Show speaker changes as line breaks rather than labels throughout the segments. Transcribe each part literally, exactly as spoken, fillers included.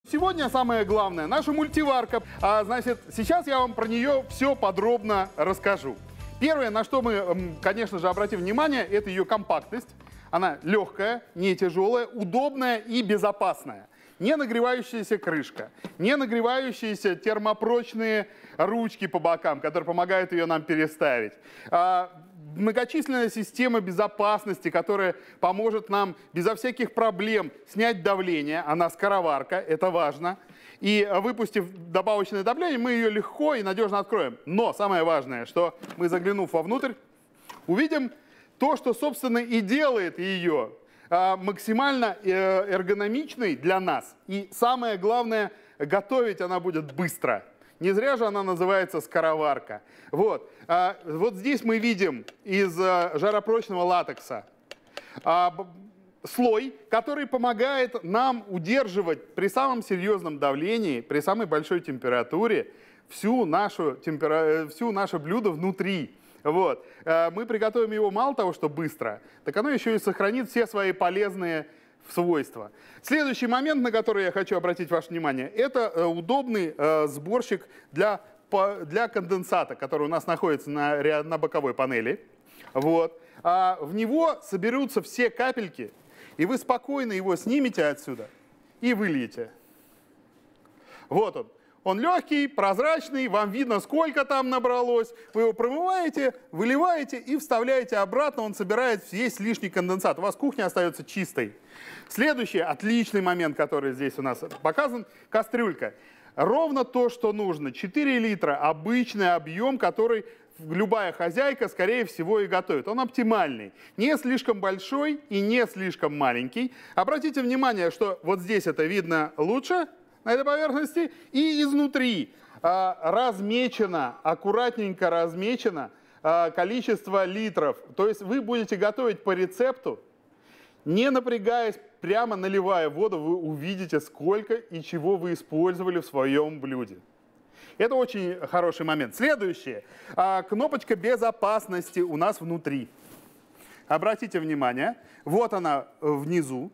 Сегодня самое главное, наша мультиварка. А, значит, сейчас я вам про нее все подробно расскажу. Первое, на что мы, конечно же, обратим внимание, это ее компактность. Она легкая, не тяжелая, удобная и безопасная. Не нагревающаяся крышка, не нагревающиеся термопрочные ручки по бокам, которые помогают ее нам переставить. А, многочисленная система безопасности, которая поможет нам безо всяких проблем снять давление. Она скороварка, это важно. И выпустив добавочное давление, мы ее легко и надежно откроем. Но самое важное, что мы, заглянув вовнутрь, увидим то, что, собственно, и делает ее максимально эргономичной для нас. И самое главное, готовить она будет быстро. Не зря же она называется скороварка. Вот, вот здесь мы видим из жаропрочного латекса слой, который помогает нам удерживать при самом серьезном давлении, при самой большой температуре всю нашу темпера... всю наше блюдо внутри. Вот. Мы приготовим его мало того, что быстро, так оно еще и сохранит все свои полезные свойства. Следующий момент, на который я хочу обратить ваше внимание, это удобный сборщик для, для конденсата, который у нас находится на, на боковой панели. Вот. А в него соберутся все капельки, и вы спокойно его снимете отсюда и выльете. Вот он. Он легкий, прозрачный, вам видно, сколько там набралось. Вы его промываете, выливаете и вставляете обратно. Он собирает весь лишний конденсат. У вас кухня остается чистой. Следующий отличный момент, который здесь у нас показан, кастрюлька. Ровно то, что нужно. четыре литра, обычный объем, который любая хозяйка, скорее всего, и готовит. Он оптимальный. Не слишком большой и не слишком маленький. Обратите внимание, что вот здесь это видно лучше, на этой поверхности, и изнутри а, размечено, аккуратненько размечено а, количество литров. То есть вы будете готовить по рецепту, не напрягаясь, прямо наливая воду, вы увидите, сколько и чего вы использовали в своем блюде. Это очень хороший момент. Следующее. А, кнопочка безопасности у нас внутри. Обратите внимание, вот она внизу.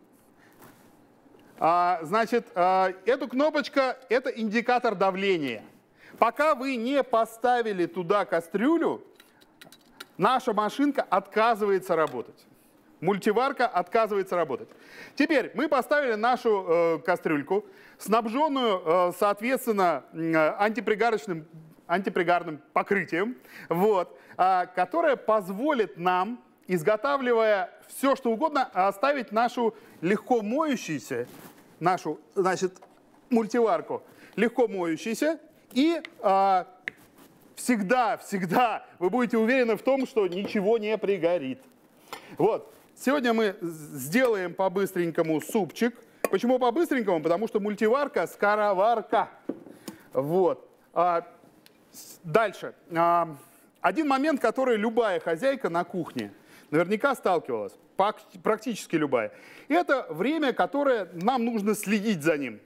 А, значит, а, эту кнопочку – это индикатор давления. Пока вы не поставили туда кастрюлю, наша машинка отказывается работать. Мультиварка отказывается работать. Теперь мы поставили нашу э, кастрюльку, снабженную, э, соответственно, антипригарочным, антипригарным покрытием, вот, э, которое позволит нам, изготавливая все, что угодно, оставить нашу легко моющуюся, нашу, значит, мультиварку, легко моющуюся, и э, всегда, всегда вы будете уверены в том, что ничего не пригорит. Вот. Сегодня мы сделаем по-быстренькому супчик. Почему по-быстренькому? Потому что мультиварка – скороварка. Вот. А, дальше. А, один момент, который любая хозяйка на кухне наверняка сталкивалась, практически любая. Это время, которое нам нужно следить за ним.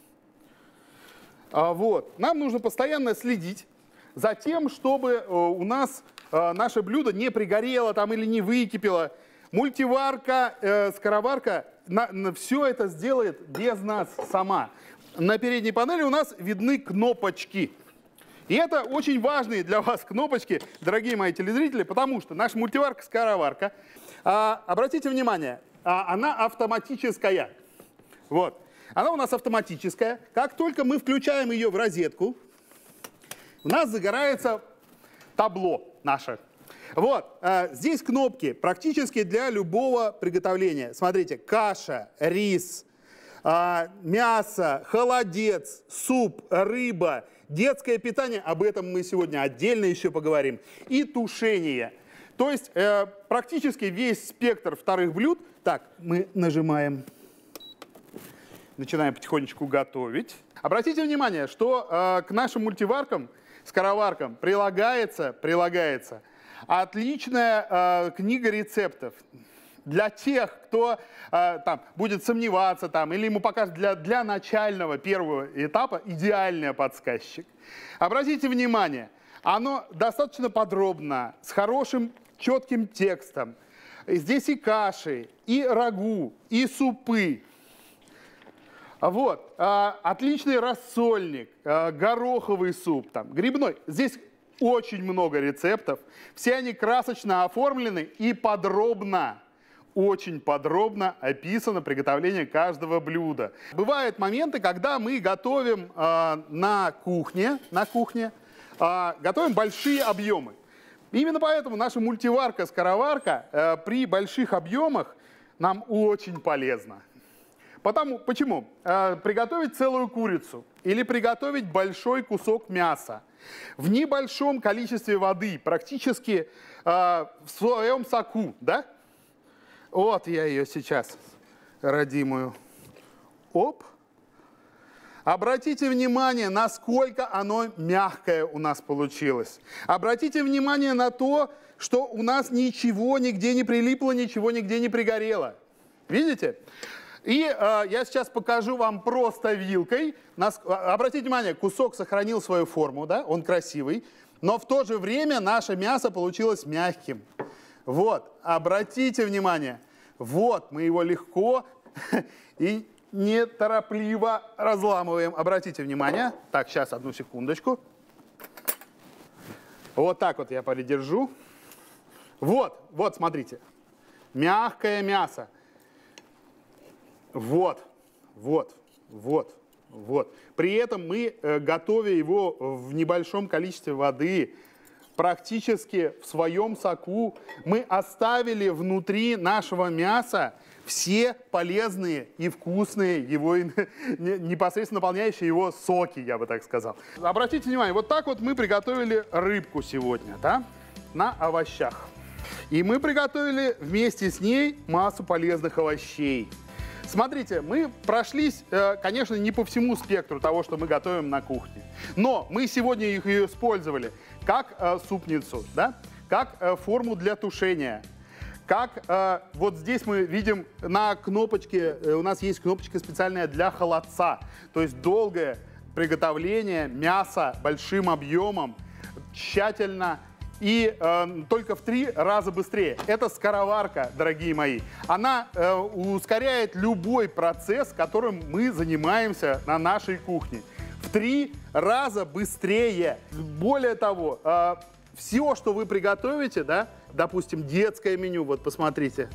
А, вот. Нам нужно постоянно следить за тем, чтобы у нас а, наше блюдо не пригорело там, или не выкипело. Мультиварка, э, скороварка на, на все это сделает без нас сама. На передней панели у нас видны кнопочки. И это очень важные для вас кнопочки, дорогие мои телезрители, потому что наша мультиварка-скороварка, а, обратите внимание, а, она автоматическая. Вот. Она у нас автоматическая. Как только мы включаем ее в розетку, у нас загорается табло наше. Вот, э, здесь кнопки практически для любого приготовления. Смотрите, каша, рис, э, мясо, холодец, суп, рыба, детское питание, об этом мы сегодня отдельно еще поговорим, и тушение. То есть э, практически весь спектр вторых блюд. Так, мы нажимаем, начинаем потихонечку готовить. Обратите внимание, что э, к нашим мультиваркам, скороваркам прилагается, прилагается отличная э, книга рецептов для тех, кто э, там, будет сомневаться там, или ему покажет для, для начального первого этапа идеальный подсказчик. Обратите внимание, оно достаточно подробно, с хорошим четким текстом. Здесь и каши, и рагу, и супы. Вот, а, отличный рассольник, а, гороховый суп, там, грибной. Здесь очень много рецептов. Все они красочно оформлены и подробно, очень подробно описано приготовление каждого блюда. Бывают моменты, когда мы готовим а, на кухне, на кухне а, готовим большие объемы. Именно поэтому наша мультиварка-скороварка а, при больших объемах нам очень полезна. Потому, почему? Э, приготовить целую курицу или приготовить большой кусок мяса в небольшом количестве воды, практически э, в своем соку, да? Вот я ее сейчас, родимую. Оп. Обратите внимание, насколько оно мягкое у нас получилось. Обратите внимание на то, что у нас ничего нигде не прилипло, ничего нигде не пригорело. Видите? И э, я сейчас покажу вам просто вилкой. Нас, обратите внимание, кусок сохранил свою форму, да? Он красивый, но в то же время наше мясо получилось мягким. Вот, обратите внимание, вот мы его легко и неторопливо разламываем. Обратите внимание. Так, сейчас, одну секундочку. Вот так вот я придержу. Вот, вот, смотрите. Мягкое мясо. Вот, вот, вот, вот. При этом мы, э, готовя его в небольшом количестве воды, практически в своем соку, мы оставили внутри нашего мяса все полезные и вкусные, его непосредственно наполняющие его соки, я бы так сказал. Обратите внимание, вот так вот мы приготовили рыбку сегодня, да, на овощах. И мы приготовили вместе с ней массу полезных овощей. Смотрите, мы прошлись, конечно, не по всему спектру того, что мы готовим на кухне. Но мы сегодня их ее использовали как супницу, да? Как форму для тушения. Как вот здесь мы видим на кнопочке, у нас есть кнопочка специальная для холодца. То есть долгое приготовление мяса большим объемом, тщательно. И э, только в три раза быстрее. Это скороварка, дорогие мои. Она э, ускоряет любой процесс, которым мы занимаемся на нашей кухне. В три раза быстрее. Более того, э, все, что вы приготовите, да, допустим, детское меню, вот посмотрите,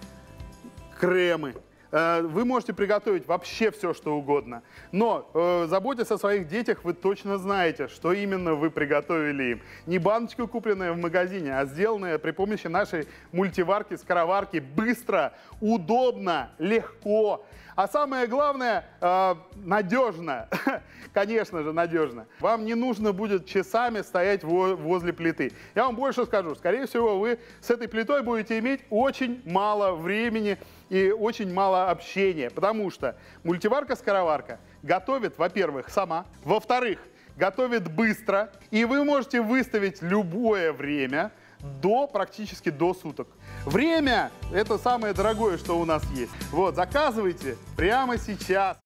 кремы. Вы можете приготовить вообще все, что угодно. Но, э, заботясь о своих детях, вы точно знаете, что именно вы приготовили им. Не баночку, купленную в магазине, а сделанную при помощи нашей мультиварки, скороварки быстро, удобно, легко. А самое главное, э, надежно. Конечно же, надежно. Вам не нужно будет часами стоять во- возле плиты. Я вам больше скажу. Скорее всего, вы с этой плитой будете иметь очень мало времени и очень мало общения. Потому что мультиварка-скороварка готовит, во-первых, сама. Во-вторых, готовит быстро. И вы можете выставить любое время до, практически до суток. Время – это самое дорогое, что у нас есть. Вот, заказывайте прямо сейчас.